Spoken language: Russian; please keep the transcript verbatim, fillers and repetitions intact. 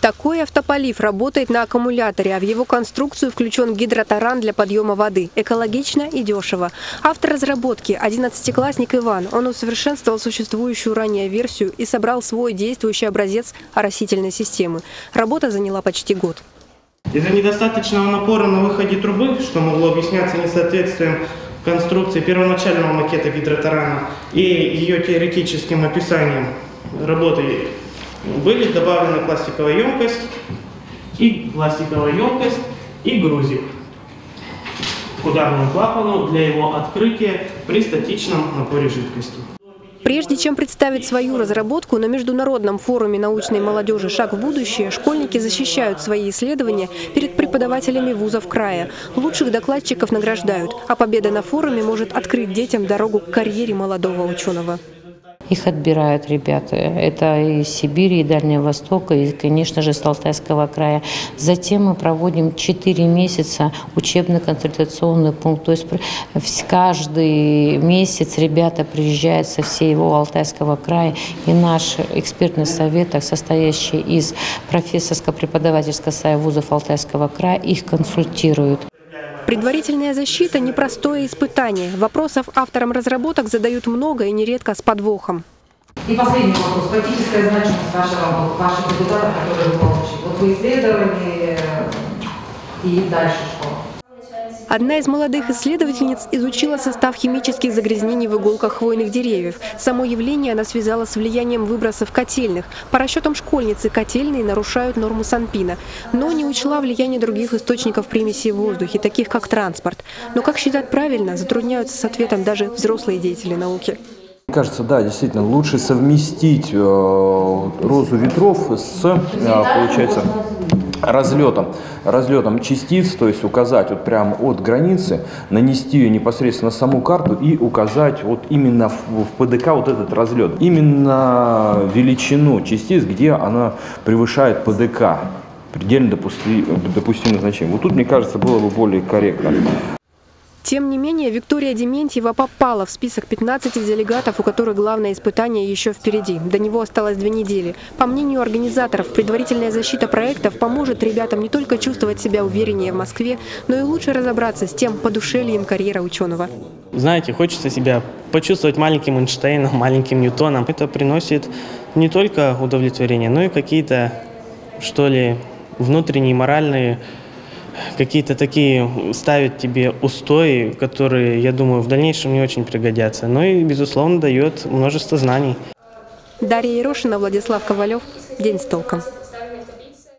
Такой автополив работает на аккумуляторе, а в его конструкцию включен гидротаран для подъема воды. Экологично и дешево. Автор разработки – одиннадцатиклассник Иван. Он усовершенствовал существующую ранее версию и собрал свой действующий образец оросительной системы. Работа заняла почти год. Из-за недостаточного напора на выходе трубы, что могло объясняться несоответствием конструкции первоначального макета гидротарана и ее теоретическим описанием работы, были добавлены пластиковая емкость и пластиковая емкость и грузик к ударному клапану для его открытия при статичном напоре жидкости. Прежде чем представить свою разработку, на Международном форуме научной молодежи «Шаг в будущее» школьники защищают свои исследования перед преподавателями вузов края. Лучших докладчиков награждают, а победа на форуме может открыть детям дорогу к карьере молодого ученого. Их отбирают ребята. Это из Сибири, и Дальнего Востока, и, конечно же, с Алтайского края. Затем мы проводим четыре месяца учебно-консультационный пункт. То есть каждый месяц ребята приезжают со всего Алтайского края. И наш экспертный совет, состоящий из профессорско-преподавательского союза вузов Алтайского края, их консультирует. Предварительная защита – непростое испытание. Вопросов авторам разработок задают много и нередко с подвохом. И последний вопрос. Практическая значимость вашего, ваших результатов, которые вы получили. Вот вы исследовали, и дальше что? Одна из молодых исследовательниц изучила состав химических загрязнений в иголках хвойных деревьев. Само явление она связала с влиянием выбросов котельных. По расчетам школьницы, котельные нарушают норму санпина. Но не учла влияние других источников примесей в воздухе, таких как транспорт. Но как считать правильно, затрудняются с ответом даже взрослые деятели науки. Мне кажется, да, действительно, лучше совместить э, розу ветров с, э, получается, разлетом, разлетом частиц, то есть указать вот прямо от границы, нанести ее непосредственно на саму карту и указать вот именно в, в ПДК вот этот разлет, именно величину частиц, где она превышает ПДК, предельно допусти, допустимое значение. Вот тут, мне кажется, было бы более корректно. Тем не менее, Виктория Дементьева попала в список пятнадцати делегатов, у которых главное испытание еще впереди. До него осталось две недели. По мнению организаторов, предварительная защита проектов поможет ребятам не только чувствовать себя увереннее в Москве, но и лучше разобраться с тем, по душе ли им карьера ученого. Знаете, хочется себя почувствовать маленьким Эйнштейном, маленьким Ньютоном. Это приносит не только удовлетворение, но и какие-то, что ли, внутренние, моральные, какие-то такие ставят тебе устои, которые, я думаю, в дальнейшем не очень пригодятся. Но и, безусловно, дает множество знаний. Дарья Ерошина, Владислав Ковалев. День с толком.